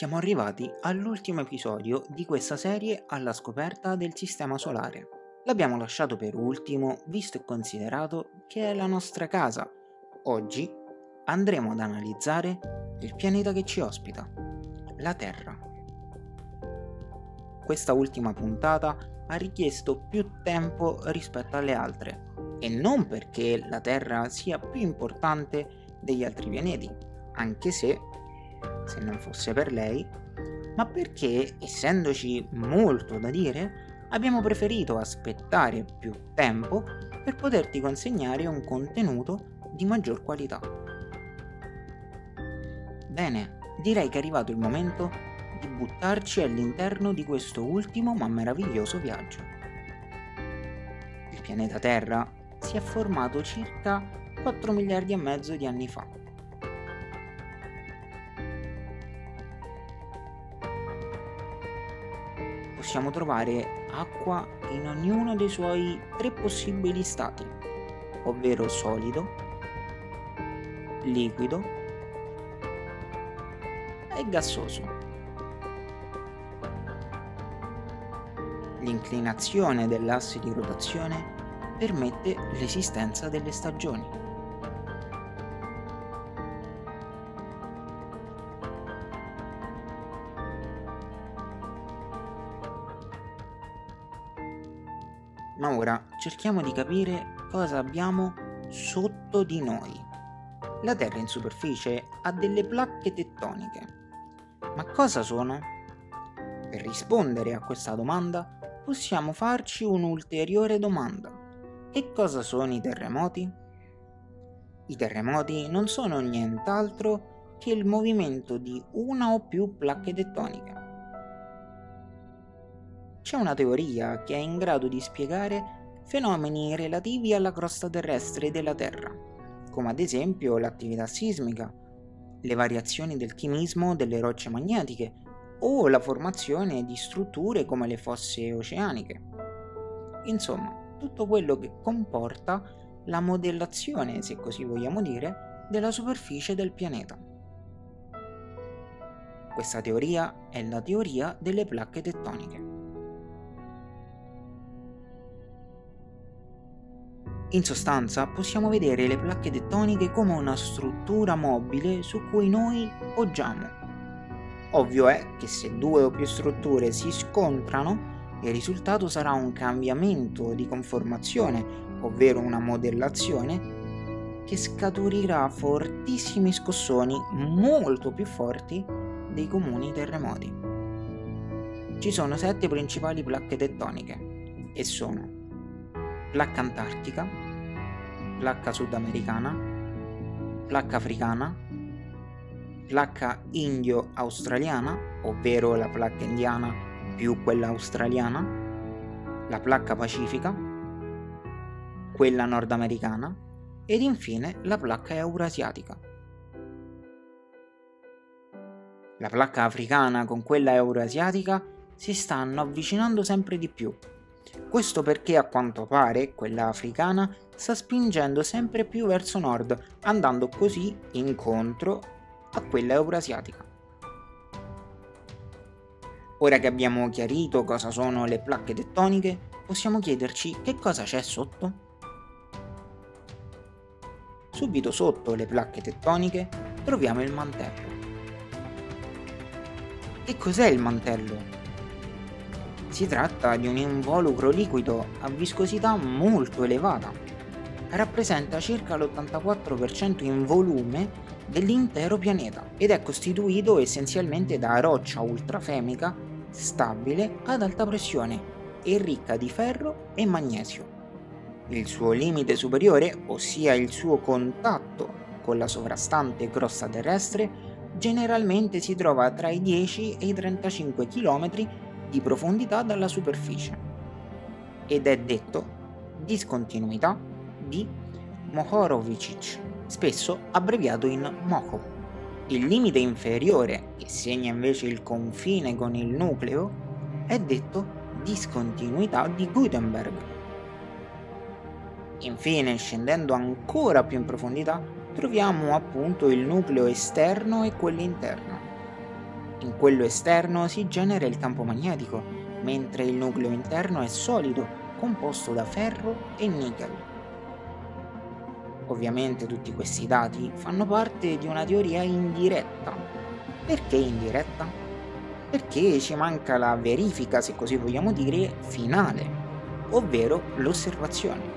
Siamo arrivati all'ultimo episodio di questa serie alla scoperta del Sistema Solare. L'abbiamo lasciato per ultimo, visto e considerato che è la nostra casa. Oggi andremo ad analizzare il pianeta che ci ospita, la Terra. Questa ultima puntata ha richiesto più tempo rispetto alle altre, e non perché la Terra sia più importante degli altri pianeti, anche se non fosse per lei, ma perché, essendoci molto da dire, abbiamo preferito aspettare più tempo per poterti consegnare un contenuto di maggior qualità. Bene, direi che è arrivato il momento di buttarci all'interno di questo ultimo ma meraviglioso viaggio. Il pianeta Terra si è formato circa 4 miliardi e mezzo di anni fa. Possiamo trovare acqua in ognuno dei suoi 3 possibili stati, ovvero solido, liquido e gassoso. L'inclinazione dell'asse di rotazione permette l'esistenza delle stagioni. Ma ora cerchiamo di capire cosa abbiamo sotto di noi. La Terra in superficie ha delle placche tettoniche. Ma cosa sono? Per rispondere a questa domanda possiamo farci un'ulteriore domanda. Che cosa sono i terremoti? I terremoti non sono nient'altro che il movimento di una o più placche tettoniche. C'è una teoria che è in grado di spiegare fenomeni relativi alla crosta terrestre della Terra, come ad esempio l'attività sismica, le variazioni del chimismo delle rocce magnetiche o la formazione di strutture come le fosse oceaniche. Insomma, tutto quello che comporta la modellazione, se così vogliamo dire, della superficie del pianeta. Questa teoria è la teoria delle placche tettoniche. In sostanza, possiamo vedere le placche tettoniche come una struttura mobile su cui noi poggiamo. Ovvio è che se due o più strutture si scontrano, il risultato sarà un cambiamento di conformazione, ovvero una modellazione, che scaturirà fortissimi scossoni molto più forti dei comuni terremoti. Ci sono 7 principali placche tettoniche e sono placca antartica, placca sudamericana, placca africana, placca indio-australiana, ovvero la placca indiana più quella australiana, la placca pacifica, quella nordamericana ed infine la placca eurasiatica. La placca africana con quella eurasiatica si stanno avvicinando sempre di più. Questo perché a quanto pare quella africana sta spingendo sempre più verso nord, andando così incontro a quella eurasiatica. Ora che abbiamo chiarito cosa sono le placche tettoniche, possiamo chiederci che cosa c'è sotto? Subito sotto le placche tettoniche troviamo il mantello. Che cos'è il mantello? Si tratta di un involucro liquido a viscosità molto elevata. Rappresenta circa l'84% in volume dell'intero pianeta ed è costituito essenzialmente da roccia ultrafemica stabile ad alta pressione e ricca di ferro e magnesio. Il suo limite superiore, ossia il suo contatto con la sovrastante crosta terrestre, generalmente si trova tra i 10 e i 35 km di profondità dalla superficie ed è detto discontinuità di Mohorovičić, spesso abbreviato in MOHO. Il limite inferiore, che segna invece il confine con il nucleo, è detto discontinuità di Gutenberg. Infine, scendendo ancora più in profondità, troviamo appunto il nucleo esterno e quello interno. In quello esterno si genera il campo magnetico, mentre il nucleo interno è solido, composto da ferro e nickel. Ovviamente tutti questi dati fanno parte di una teoria indiretta. Perché indiretta? Perché ci manca la verifica, se così vogliamo dire, finale, ovvero l'osservazione.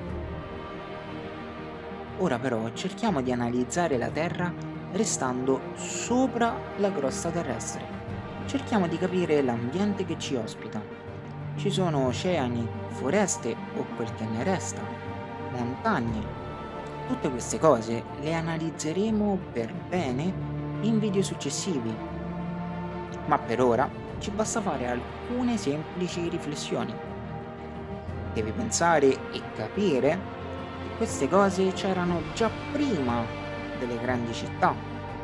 Ora però cerchiamo di analizzare la Terra restando sopra la crosta terrestre. Cerchiamo di capire l'ambiente che ci ospita. Ci sono oceani, foreste o quel che ne resta, montagne. Tutte queste cose le analizzeremo per bene in video successivi, ma per ora ci basta fare alcune semplici riflessioni. Devi pensare e capire che queste cose c'erano già prima delle grandi città.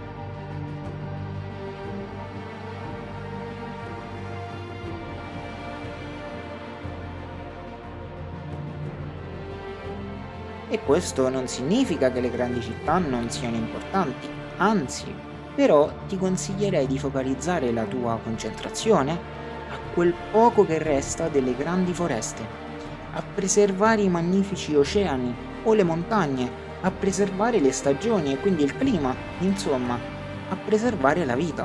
E questo non significa che le grandi città non siano importanti, anzi, però ti consiglierei di focalizzare la tua concentrazione a quel poco che resta delle grandi foreste, a preservare i magnifici oceani o le montagne, a preservare le stagioni e quindi il clima, insomma, a preservare la vita.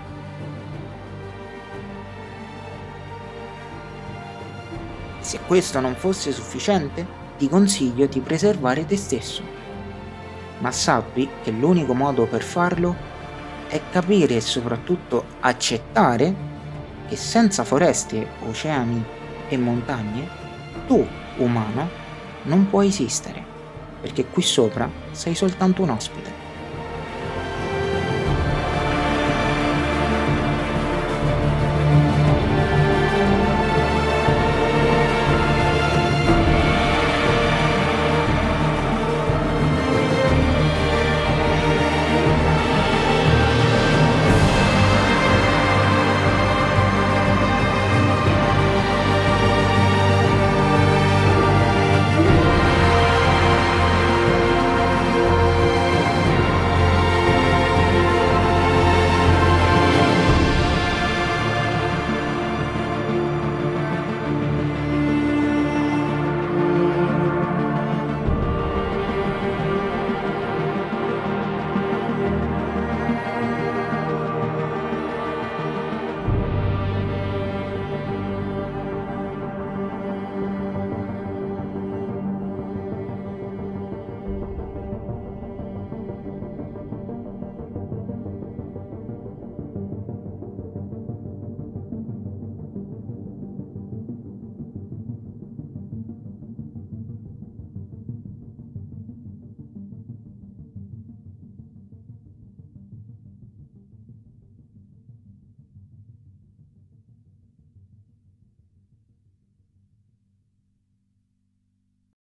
Se questo non fosse sufficiente, ti consiglio di preservare te stesso. Ma sappi che l'unico modo per farlo è capire e soprattutto accettare che senza foreste, oceani e montagne, tu, umano, non puoi esistere, perché qui sopra sei soltanto un ospite.